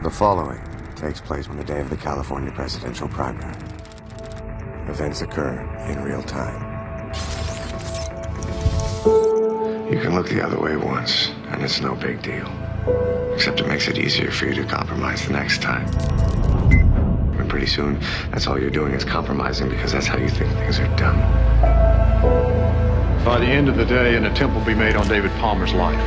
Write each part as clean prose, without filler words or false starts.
The following takes place on the day of the California presidential primary. Events occur in real time. You can look the other way once, and it's no big deal. Except it makes it easier for you to compromise the next time. And pretty soon, that's all you're doing is compromising because that's how you think things are done. By the end of the day, an attempt will be made on David Palmer's life.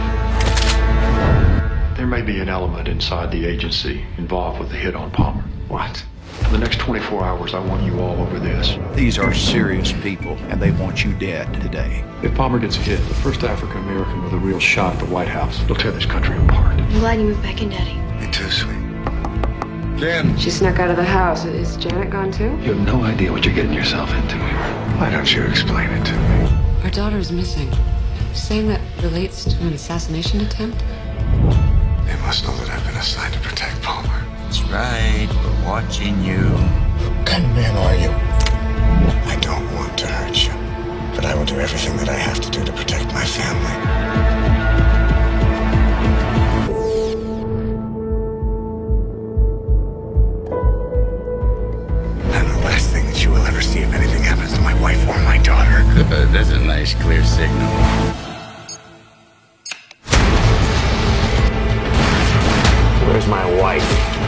There may be an element inside the agency involved with the hit on Palmer. What? For the next 24 hours, I want you all over this. These are serious people, and they want you dead today. If Palmer gets hit, the first African-American with a real shot at the White House, he'll tear this country apart. I'm glad you moved back in, Daddy. Me too, sweet. Jen! She snuck out of the house. Is Janet gone too? You have no idea what you're getting yourself into here. Why don't you explain it to me? Our daughter is missing. You're saying that relates to an assassination attempt? They must know that I've been assigned to protect Palmer. That's right, we're watching you. What kind of man are you? I don't want to hurt you, but I will do everything that I have to do to protect my family. I'm the last thing that you will ever see if anything happens to my wife or my daughter. That's a nice, clear signal. Where's my wife?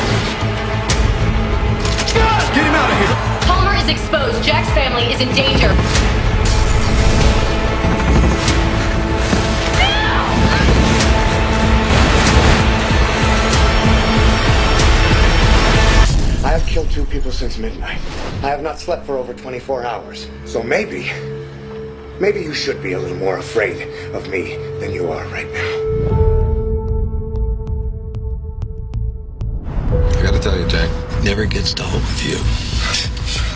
Get him out of here! Palmer is exposed. Jack's family is in danger. I have killed 2 people since midnight. I have not slept for over 24 hours. So maybe you should be a little more afraid of me than you are right now. I gotta tell you, Jack, never gets to hold with you.